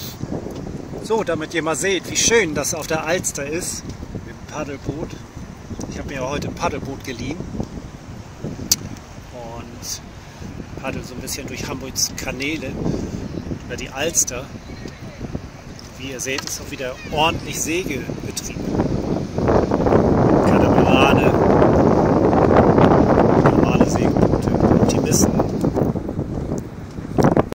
So, damit ihr mal seht, wie schön das auf der Alster ist, mit dem Paddelboot. Ich habe mir ja heute ein Paddelboot geliehen und paddel so ein bisschen durch Hamburgs Kanäle über die Alster. Wie ihr seht, ist auch wieder ordentlich Segelbetrieb.